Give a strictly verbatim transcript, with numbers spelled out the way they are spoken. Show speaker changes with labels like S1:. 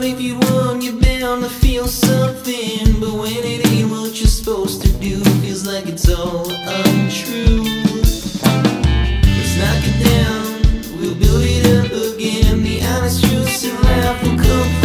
S1: thought if you won, you're bound to feel something. But when it ain't what you're supposed to do, feels like it's all untrue. Let's knock it down, we'll build it up again. The honest truth in life will come